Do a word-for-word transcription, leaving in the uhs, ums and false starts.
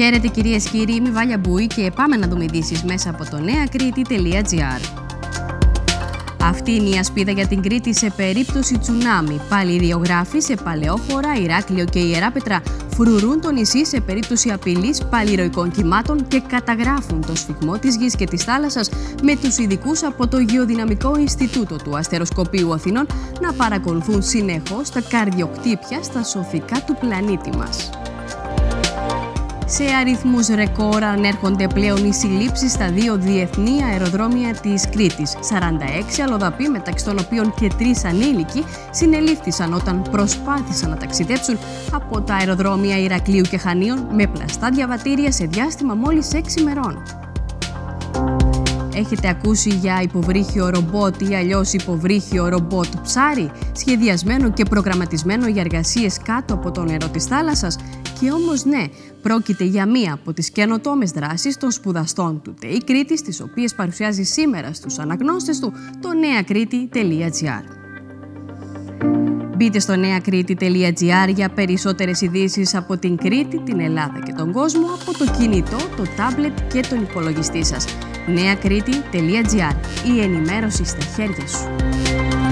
Χαίρετε κυρίες και κύριοι, είμαι η Βάλια Μπούη και πάμε να δούμε ειδήσεις μέσα από το νέα κρήτη τελεία τζι άρ. Αυτή είναι η ασπίδα για την Κρήτη σε περίπτωση τσουνάμι. Παλιριογράφοι σε Παλαιόχωρα, Ηράκλειο και Ιεράπετρα φρουρούν το νησί σε περίπτωση απειλής παλιροϊκών κυμάτων και καταγράφουν το σφιγμό της γης και της θάλασσας με τους ειδικούς από το Γεωδυναμικό Ινστιτούτο του Αστεροσκοπείου Αθηνών να παρακολουθούν συνεχώς τα καρδιοκτύπια στα σωθικά του πλανήτη μας. Σε αριθμούς ρεκόρ ανέρχονται πλέον οι συλλήψεις στα δύο διεθνή αεροδρόμια της Κρήτης. σαράντα έξι αλλοδαποί, μεταξύ των οποίων και τρεις ανήλικοι, συνελήφθησαν όταν προσπάθησαν να ταξιδέψουν από τα αεροδρόμια Ηρακλείου και Χανίων με πλαστά διαβατήρια σε διάστημα μόλις έξι ημερών. Έχετε ακούσει για υποβρύχιο ρομπότ ή αλλιώς υποβρύχιο ρομπότ ψάρι, σχεδιασμένο και προγραμματισμένο για εργασίες κάτω από το νερό της θάλασσας? Και όμως ναι, πρόκειται για μία από τις καινοτόμες δράσεις των σπουδαστών του ΤΕΙ Κρήτης, τις οποίες παρουσιάζει σήμερα στους αναγνώστες του το νέα κρήτη τελεία τζι άρ. Μπείτε στο νέα κρήτη τελεία τζι άρ για περισσότερες ειδήσεις από την Κρήτη, την Ελλάδα και τον κόσμο από το κινητό, το τάμπλετ και τον υπολογιστή σας. νέα κρήτη τελεία τζι άρ. Η ενημέρωση στα χέρια σου.